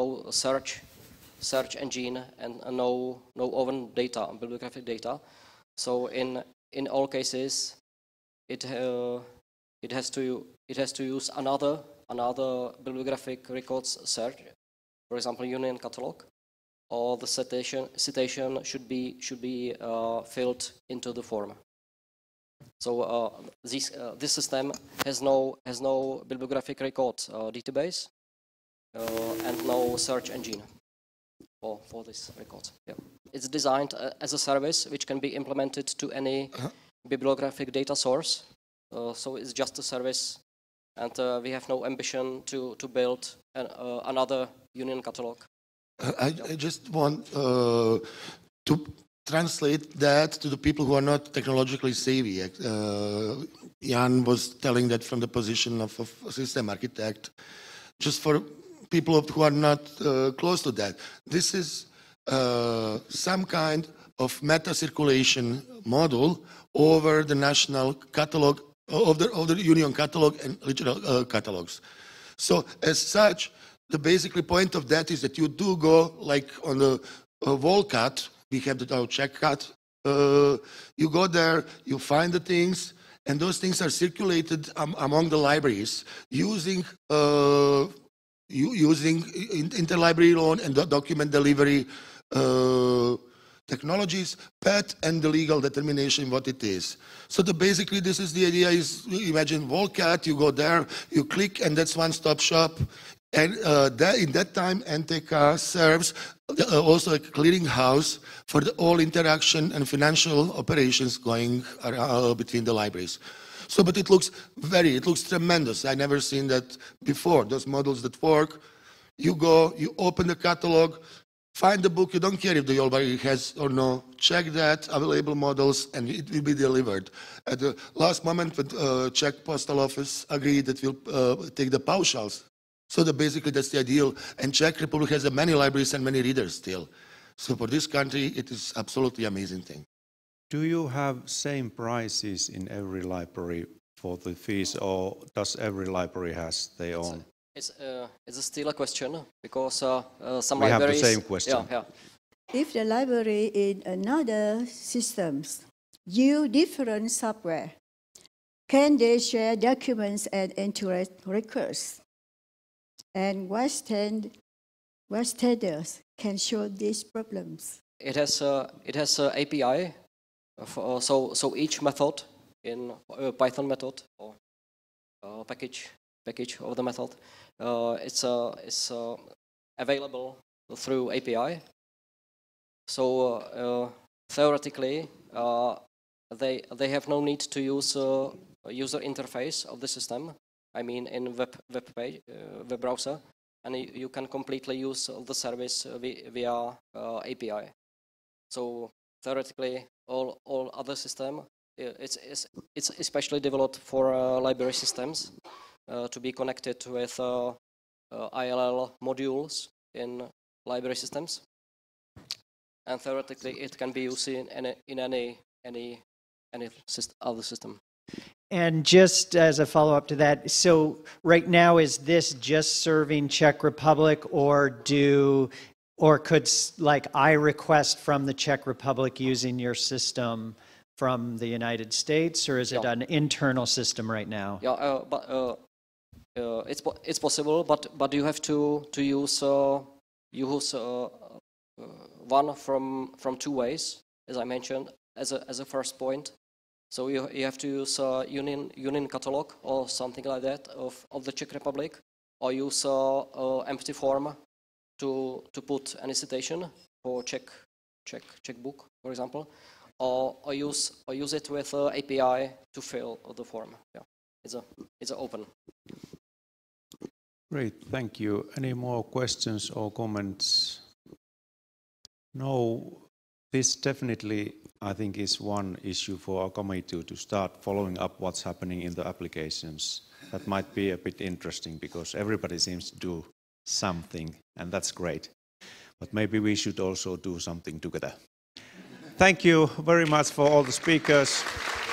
search engine and no open data, bibliographic data. So in all cases, it has to use another bibliographic records search, for example, union catalog, or the citation should be filled into the form. So this system has no bibliographic records database and no search engine for this record. Yeah. It's designed as a service which can be implemented to any bibliographic data source. So it's just a service, and we have no ambition to build another union catalog. I just want to translate that to the people who are not technologically savvy. Jan was telling that from the position of a system architect. Just for people who are not close to that, this is some kind of meta-circulation model over the national catalog, of the union catalog and regional catalogs. So as such, the basically point of that is that you do go like on the wall cut, we have the check cut, you go there, you find the things, and those things are circulated among the libraries using interlibrary loan and document delivery technologies, PET, and the legal determination what it is. So basically this is the idea is, imagine Volcat, you go there, you click, and that's one-stop shop. And in that time, NTK serves also a clearinghouse for all interaction and financial operations going between the libraries. So, but it looks tremendous. I never seen that before. Those models that work, you go, you open the catalog, find the book, you don't care if the library has or no, check that, available models, and it will be delivered. At the last moment, the Czech Postal Office agreed that we'll take the pauschals. So basically that's the ideal, and Czech Republic has many libraries and many readers still. So for this country, it is absolutely amazing thing. Do you have same prices in every library for the fees, or does every library has their own? It's still a question, because some we libraries... have the same question. Yeah. If the library in another systems use different software, can they share documents and enter records? And what standards can show these problems? It has API, so each method in Python method or package of the method, it's available through API. So theoretically, they have no need to use user interface of the system. I mean, in web browser, and you can completely use the service via API. So theoretically, all other system it's especially developed for library systems to be connected with ILL modules in library systems, and theoretically it can be used in any other system. And just as a follow-up to that, so right now is this just serving Czech Republic, or could like I request from the Czech Republic using your system from the United States, or is it an internal system right now? Yeah, but it's possible, but you have to use one from two ways, as I mentioned, as a first point. So you have to use Union catalog or something like that of the Czech Republic, or use empty form to put any citation for Czech book, for example, or use it with API to fill the form. Yeah, it's open. Great, thank you. Any more questions or comments? No, this definitely, I think, is one issue for our committee to start following up what's happening in the applications. That might be a bit interesting because everybody seems to do something, and that's great. But maybe we should also do something together. Thank you very much for all the speakers.